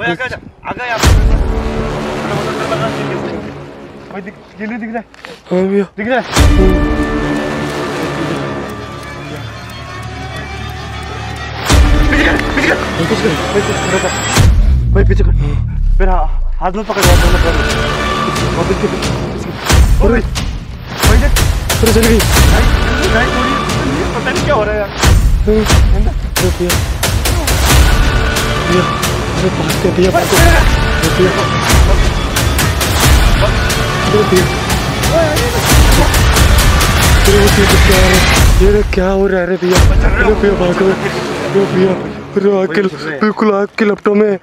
भाई आगे जा, आगे आप भाई दिख रहा है। हाँ भैया दिख रहा है। भाई पीछे कर, फिर हाथ में पकड़ भाई चल गई। पता नहीं क्या हो रहा है यार। ये क्या हो रहा है रे भैया? भैया भागो भैया, बिल्कुल आग के लपटों में।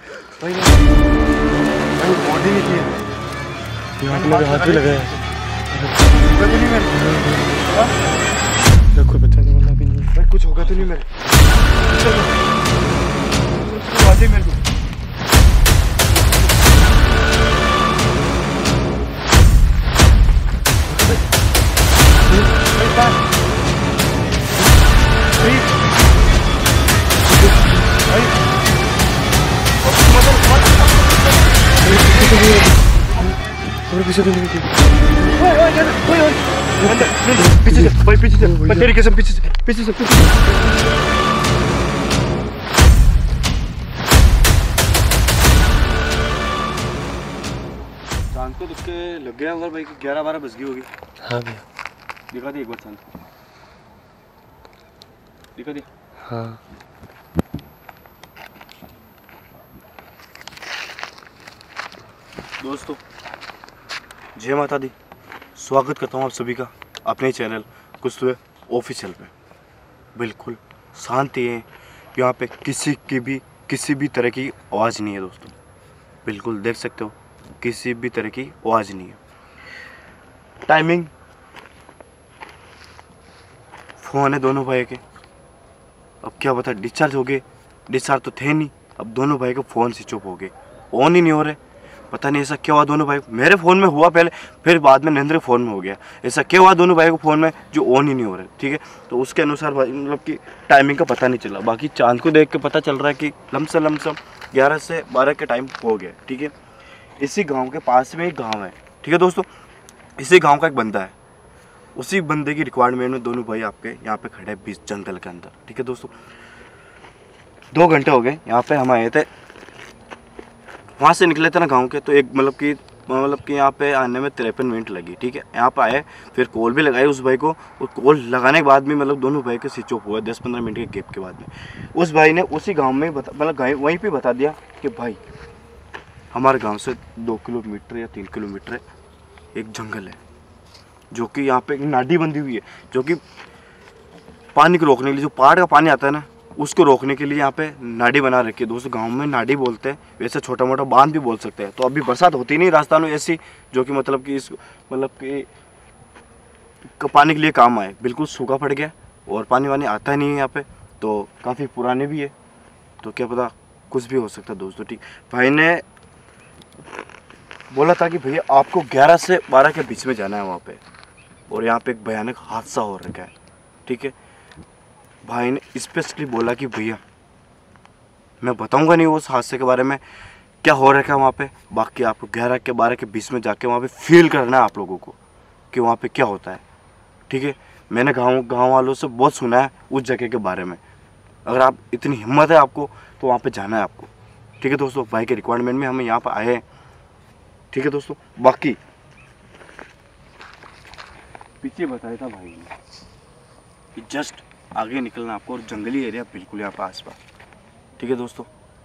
बॉडी नहीं थी, आपने हाथ भी लगाया। कोई बचाने वाला भी नहीं भाई, कुछ होगा तो नहीं मेरे? बात ही मेरे को पीछे तो नहीं थी। पीछे से भाई, पीछे से भाई, तेरी कसम पीछे से, पीछे से, पीछे से। चांद को तुझके लग गया होगा भाई कि 11-12 बज गई होगी। हाँ भैया दिखा दी एक बार चांद, दिखा दी। हाँ दोस्तों, जय माता दी। स्वागत करता हूँ आप सभी का अपने चैनल कुछ तो ऑफिशियल पे। बिल्कुल शांति है यहाँ पे, किसी भी तरह की आवाज़ नहीं है दोस्तों। बिल्कुल देख सकते हो, किसी भी तरह की आवाज़ नहीं है। टाइमिंग फ़ोन है दोनों भाई के, अब क्या बता, डिस्चार्ज हो गए। डिस्चार्ज तो थे नहीं, अब दोनों भाई के फ़ोन स्विच ऑफ हो गए, ऑन ही नहीं हो रहे। पता नहीं ऐसा क्या हुआ दोनों भाई, मेरे फ़ोन में हुआ पहले, फिर बाद में नरेंद्र फ़ोन में हो गया। ऐसा क्या हुआ दोनों भाई को फ़ोन में जो ऑन ही नहीं हो रहे, ठीक है। तो उसके अनुसार भाई मतलब कि टाइमिंग का पता नहीं चला। बाकी चांद को देख के पता चल रहा है कि लमसम 11 से 12 के टाइम हो गया, ठीक है। इसी गाँव के पास में एक गाँव है, ठीक है दोस्तों। इसी गाँव का एक बंदा है, उसी बंदे की रिक्वायरमेंट में दोनों भाई आपके यहाँ पे खड़े हैं बीच जंगल के अंदर, ठीक है दोस्तों। 2 घंटे हो गए यहाँ पे हम आए थे, वहाँ से निकले थे ना गांव के, तो एक मतलब कि यहाँ पे आने में 53 मिनट लगी, ठीक है। यहाँ पे आए, फिर कॉल भी लगाई उस भाई को, और कॉल लगाने के बाद भी मतलब दोनों भाई के स्विच ऑफ हुआ 10-15 मिनट के गैप के बाद में। उस भाई ने उसी गांव में वहीं पे बता दिया कि भाई हमारे गांव से 2 किलोमीटर या 3 किलोमीटर एक जंगल है, जो कि यहाँ पे एक नाडी बंधी हुई है, जो कि पानी को रोकने के लिए, जो पहाड़ का पानी आता है ना उसको रोकने के लिए यहाँ पे नाडी बना रखी है दोस्तों। गांव में नाडी बोलते हैं, वैसे छोटा मोटा बांध भी बोल सकते हैं। तो अभी बरसात होती नहीं राजस्थान में ऐसी, जो कि मतलब कि पानी के लिए काम आए। बिल्कुल सूखा पड़ गया और पानी वानी आता नहीं है यहाँ पे, तो काफ़ी पुराने भी है, तो क्या पता कुछ भी हो सकता है दोस्तों, ठीक। भाई ने बोला था कि भैया आपको 11 से 12 के बीच में जाना है वहाँ पे, और यहाँ पे एक भयानक हादसा हो रखा है, ठीक है। भाई ने स्पेशली बोला कि भैया मैं बताऊंगा नहीं उस हादसे के बारे में क्या हो रखा है वहाँ पे, बाकी आपको 11 के 12 के बीच में जाके वहाँ पे फील करना है आप लोगों को कि वहाँ पे क्या होता है, ठीक है। मैंने गांव वालों से बहुत सुना है उस जगह के बारे में। अगर आप इतनी हिम्मत है आपको तो वहाँ पे जाना है आपको, ठीक है दोस्तों। भाई के रिक्वायरमेंट में हम यहाँ पर आए हैं, ठीक है दोस्तों। बाकी पीछे बताया था भाई ने कि जस्ट आगे निकलना आपको, और जंगली एरिया बिल्कुल यहाँ पर आसपास, ठीक है दोस्तों।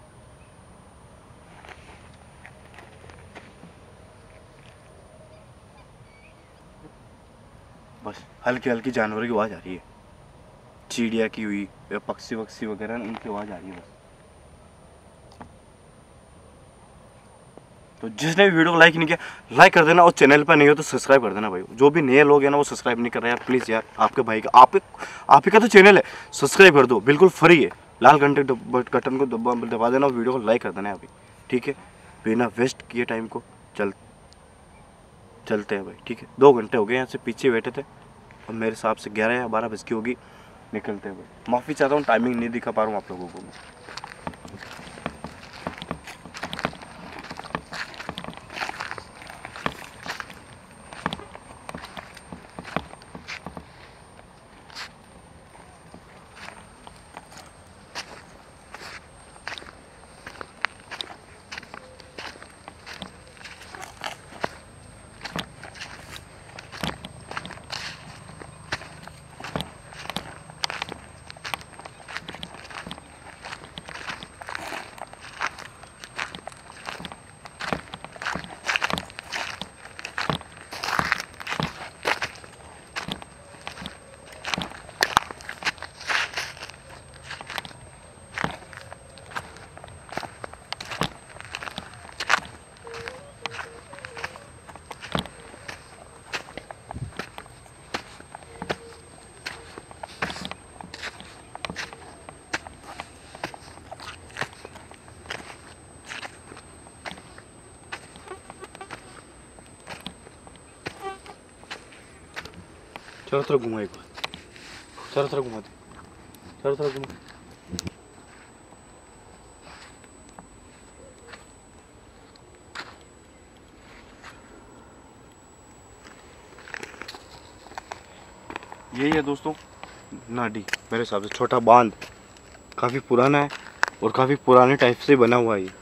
बस हल्की हल्की जानवरों की आवाज़ आ रही है, चिड़िया की हुई या पक्षी वक्षी वगैरह उनकी आवाज़ आ रही है बस। तो जिसने भी वीडियो को लाइक नहीं किया लाइक कर देना, और चैनल पर नहीं हो तो सब्सक्राइब कर देना भाई। जो भी नए लोग हैं ना वो सब्सक्राइब नहीं कर रहे यार, प्लीज़ यार, आपके भाई का आप ही का तो चैनल है, सब्सक्राइब कर दो, बिल्कुल फ्री है। लाल घंटे बटन को दबा देना और वीडियो को लाइक कर देना है अभी, ठीक है। बिना वेस्ट किए टाइम को चलते हैं भाई, ठीक है। 2 घंटे हो गए यहाँ से पीछे बैठे थे, और मेरे हिसाब से 11 या 12 बज की होगी, निकलते हैं भाई। माफ़ी चाहता हूँ टाइमिंग नहीं दिखा पा रहा हूँ आप लोगों को मैं। चारों तरफ घुमा एक बार, चारों तरफ घुमा दे, चारों तरफ घुमा। यही है दोस्तों नाडी, मेरे हिसाब से छोटा बांध, काफ़ी पुराना है और काफ़ी पुराने टाइप से बना हुआ है ये।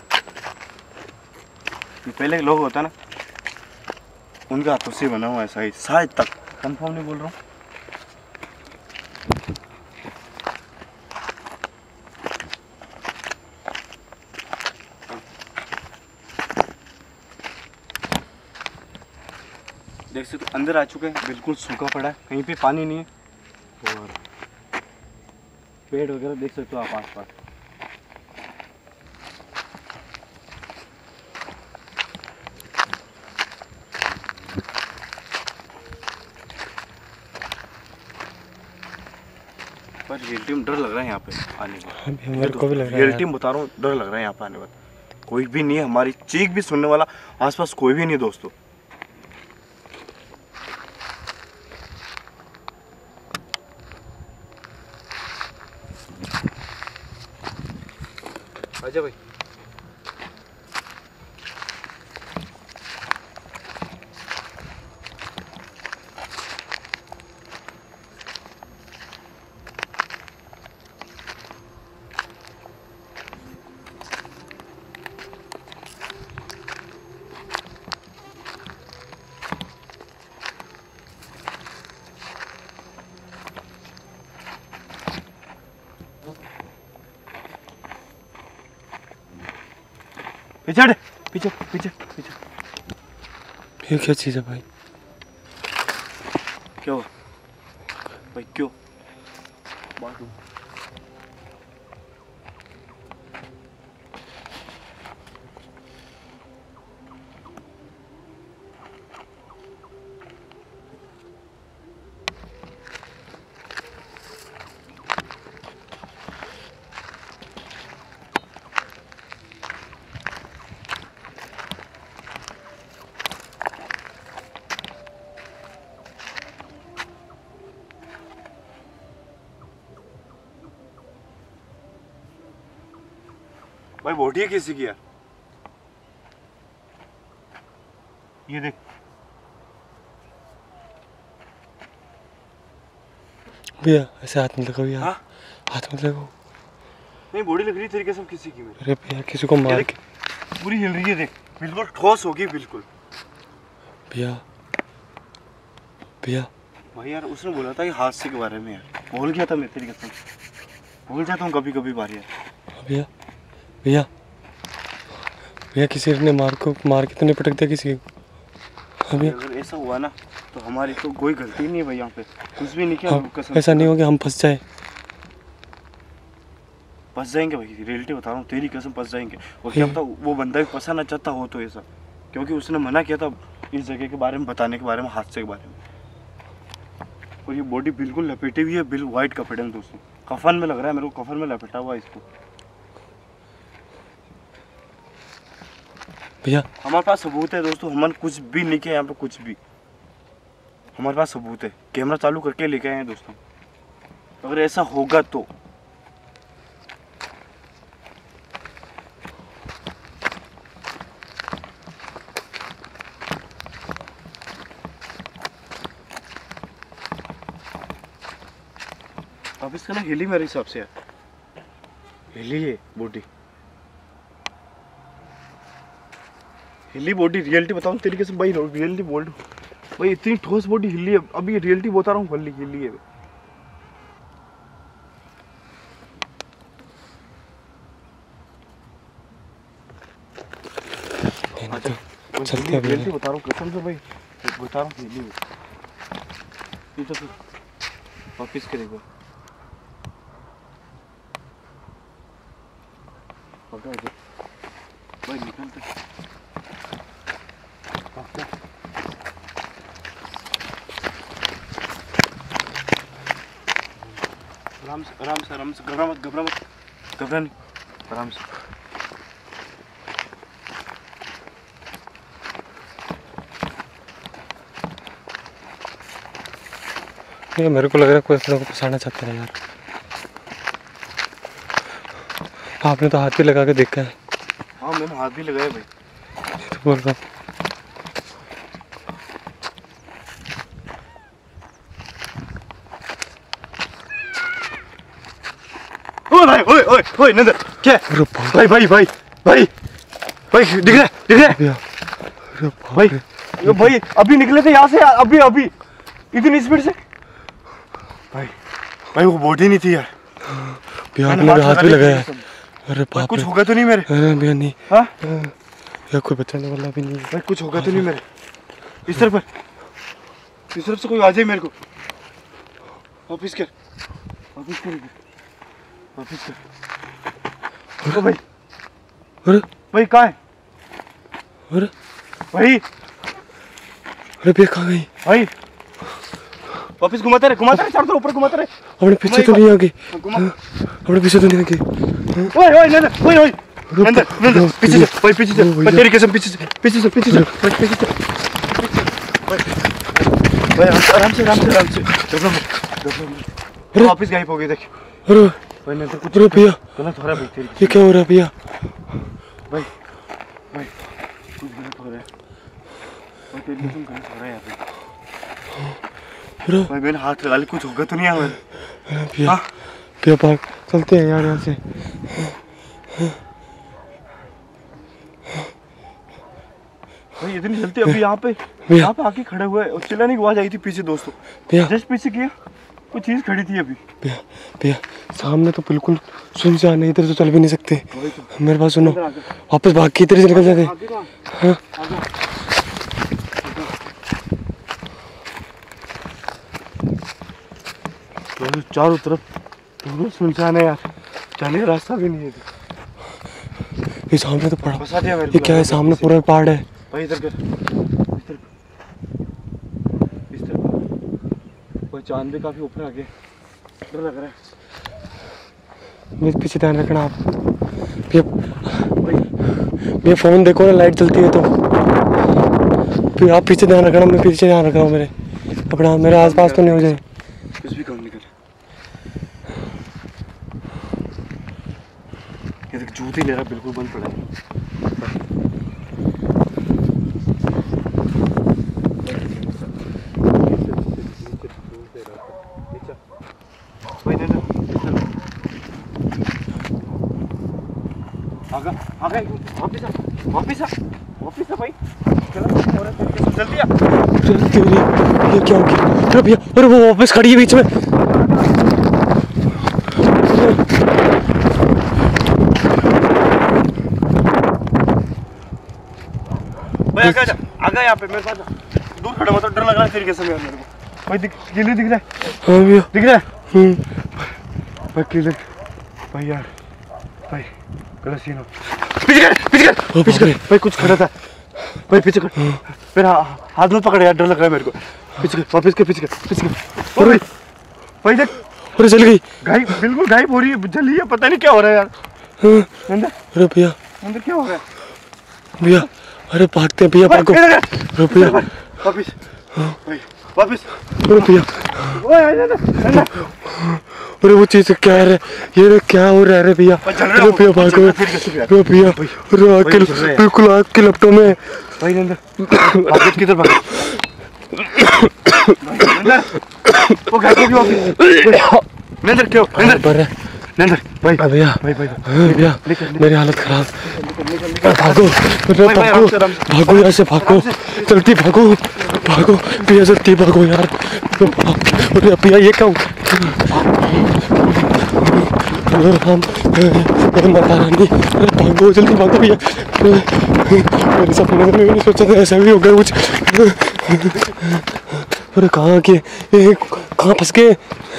पहले लोग होता ना, उनके हाथों से बना हुआ है शायद तक, कंफर्म नहीं बोल रहा हूँ। देख सकते हो अंदर आ चुके हैं, बिल्कुल सूखा पड़ा है, कहीं पे पानी नहीं है और पेड़ वगैरह देख सकते हो आप आस-पास। पर रियलिटी में डर लग रहा है यहाँ पे आने में, मेरे को भी लग रहा है रियलिटी में बता रहा हूँ, डर लग रहा है यहाँ पे आने में। कोई भी नहीं है, हमारी चीख भी सुनने वाला आसपास कोई भी नहीं दोस्तों। आजा भाई, पीछे हट, पीछे पीछे पीछे। ये क्या चीज़ है भाई? क्या हुआ भाई, क्यों बात हुई? भाई बॉडी है किसी की यार, ये देख। भैया ऐसे हाथ में लगाओ यार। हाँ? हाथ में लगाओ। नहीं बॉडी लग रही तरीके से किसी की मेरी। अरे भैया किसी को मार के, पूरी हिल रही है देख, बिल्कुल ठोस होगी बिल्कुल। भैया भैया भाई यार उसने बोला था कि हादसे के बारे में, यार बोल गया था मैं तेरी कसम, भूल जाता हूँ कभी कभी बार यार। भैया भैया भैया किसी ने मार के तो नहीं पटक दिया किसी को? हाँ भैया, अगर ऐसा हुआ ना तो हमारी तो कोई गलती नहीं है भाई, यहाँ पे कुछ भी नहीं किया। हाँ, कसम ऐसा नहीं हो कि हम फंस जाए। फंस जाएंगे भाई, रियलिटी बता रहा हूँ, तेरी कसम फंस जाएंगे। और क्या पता वो बंदा भी फंसा ना चाहता हो तो ऐसा, क्योंकि उसने मना किया था इस जगह के बारे में बताने के बारे में, हादसे के बारे में। और ये बॉडी बिल्कुल लपेटी हुई है, बिल्कुल वाइट कपड़े में दोस्तों, कफन में लग रहा है मेरे को, कफन में लपेटा हुआ है इसको। भैया हमारे पास सबूत है दोस्तों, हमने कुछ भी नहीं किया यहाँ पे, कुछ भी हमारे पास सबूत है, कैमरा चालू करके लेके आए हैं दोस्तों। अगर ऐसा होगा तो अब इसका ना हिली मेरे हिसाब से यार, हिली है बॉडी, हिली बॉडी। रियलिटी बताऊं तरीके से भाई, रियलिटी बोल भाई, इतनी ठोस बॉडी हिली है। अभी रियलिटी बता रहा हूँ, हिली है। चलते हैं रियलिटी बता रहा हूँ कसम से भाई, बता रहा हूँ हिली है। तो वापिस करेगा भाई, निकलते आराम से आराम से आराम से, घबरा मत घबरा मत, घबरा नहीं, आराम से। ये मेरे को लग रहा है कोई अपने को फंसाना चाहता है यार। आपने तो हाथ भी लगा के देखा है। हाँ मैंने हाथ भी लगाया भाई। तो बोल रहा ओए भाई, ओए ओए ओए नंदर क्या है? भाई भाई भाई भाई भाई दिख रहा है भैया। भाई भाई अभी निकले थे यहाँ से, अभी अभी इतनी स्पीड से। भाई भाई वो बॉडी नहीं थी यार। भैया आपने हाथ भी लगाया है। अरे बाप रे, कुछ होगा तो नहीं मेरे? अरे भैया नहीं। हाँ या कोई बचाने वाला भी नहीं है भाई, कुछ होगा तो नहीं मेरे? इस तरफ से कोई आ जाए मेरे को। वापिस कर वापिस कर वापिस कर। ओ भाई, अरे भाई कहाँ है? अरे भाई अरे भैया कहाँ गई? भाई वापिस घुमाते रहे चारों तरफ ऊपर घुमाते रहे। अपने पीछे तो नहीं आगे, अपने पीछे तो नहीं आगे। ओए ओए नंदर, ओए ओए नंदर नंदर पीछे से भाई, पीछे से भाई, तेरी कसम पीछे से भाई, पीछे से भाई, आराम से वापिस गायब हो गई। देख अरे भाई नंदर कुछ अरे भैया गलत हो रहा है भाई। तेरी ये क्या हो रहा है भैया? भाई भाई कुछ गलत हो रहा है भाई, तेरी कसम गलत हो रहा है यहाँ पे भाई। मैंने हाथ लगा लिया, कुछ होगा तो नहीं है मेरे? भैया भैया भाग चलते हैं यार यहाँ से। भाई इतनी जल्दी अभी यहाँ पे आके खड़े हुए और चिल्लाने की आवाज आई थी पीछे दोस्तों। भैया जस्ट पीछे किया कोई चीज खड़ी थी अभी। भैया भैया सामने तो बिल्कुल सुनसान है, इधर तो चल भी नहीं सकते। मेरे पास सुनो, वापस भाग के इधर से निकल जाते। हाँ चारों तरफ बिल्कुल सुनसान है यार, जाने का रास्ता भी नहीं है। ये सामने तो पड़ा, फंसा दिया मेरे ये को। क्या है? सामने पूरा पहाड़ है भाई इधर कर, इस तरफ भाई, चांद भी काफी ऊपर आ गया, डर लग रहा है। मेरे पीछे ध्यान रखना आप। भैया फोन देखो ना, लाइट जलती है तो। फिर आप पीछे ध्यान रखना, मैं पीछे ध्यान रख रहा हूँ मेरे अपना, मेरे आसपास तो नहीं हो जाए। कुछ भी काम नहीं कर। ये देख जूते ले रहा, बिल्कुल बंद पड़ा है। वापिस आ भाई, जल्दी आ। ये क्या हो गया? अरे भैया, अरे वो वापस खड़ी है बीच में। भाई आगा यहाँ पे मेरे पास दूर खड़ा हुआ, तो डर लग रहा है तेरी कसम यार मेरे को। भाई क्लियर दिख रहा है? हाँ भैया दिख रहा है भाई, क्लियर भाई यार। भाई गलत सीन हो। पीछे कर भाई, कुछ खड़ा था भाई, पीछे कर। मेरा हाथ में पकड़ यार, डर लग रहा है मेरे को। पीछे कर, वापस कर, पीछे कर। भाई देख, अरे चल गई, गायब, बिल्कुल गायब हो रही है, जली है, पता नहीं क्या हो रहा है यार। अंदर अरे भैया अंदर क्या हो रहा है भैया? अरे भागते हैं भैया, भागो। अरे भैया वापिस भाई, वापिस। अरे भैया, अरे वो चीज क्या है? ये क्या हो रहा है? अरे भैया, अरे भैया भागो। अरे भैया, अरे आग के बिल्कुल आग के लपटों में भाई। नंदर किधर भाग? वो घर को भी वापिस। नंदर क्यों? नंदर नंदर भाई भैया भाई भैया मेरी हालत खराब। भागो भागो भागो यहाँ से, भागो जल्दी, भागो भागो भैया, जल्दी भागो यार। अरे भैया ये क्या? हम माता रानी, अरे भागो जल्दी भागो भैया। मेरे सपने में नहीं सोचा था ऐसा भी होगा कुछ। अरे कहाँ के, कहाँ फंस गए?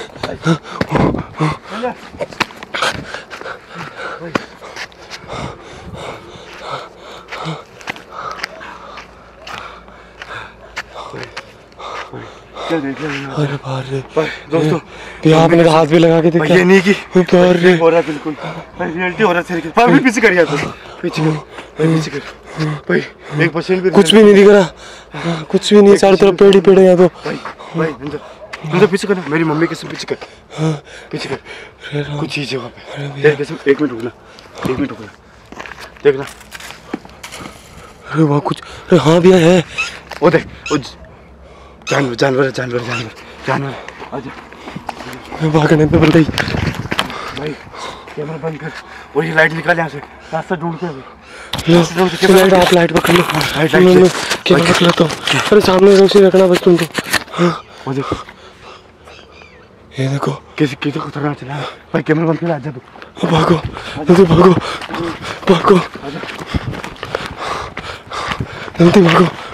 अरे बारे दोस्तों, भैया आपने तो हाथ भी लगा के देखा? ये नहीं की बारे हो रहा है, बिल्कुल रियलिटी हो रहा है तेरे। भाई पीछे कर यार, पीछे कर भाई, पीछे कर भाई। 1% भी कुछ भी नहीं दिख रहा, कुछ भी नहीं, चारों तरफ पेड़ ही पेड़ है यहाँ तो। भाई अंदर तुम पीछे कर, मेरी मम्मी के पीछे कर। हाँ पीछे कर, कुछ चीज है वहाँ पे। भैया। तेरे कसम, 1 मिनट रुकना, 1 मिनट रुकना, देखना। अरे वहाँ कुछ, अरे हाँ भैया है। वो देख, वो जानवर जानवर जानवर जानवर जानवर। आजा भागने पे बंदा ही। भाई कैमरा बंद कर और ये लाइट निकाल यहाँ से, रास्ता ढूंढ के। लाइट, आप लाइट पकड़ लो। मैं कैमरा पकड़ लेता हूँ। अरे सामने रोशनी रखना बस तुम तो। हाँ वो देखो, ये देखो किसी किसी को खतरनाक चला भाई। कैमरा बंद कर, आजा तू। भागो जल्दी भागो, भागो जल्दी भागो।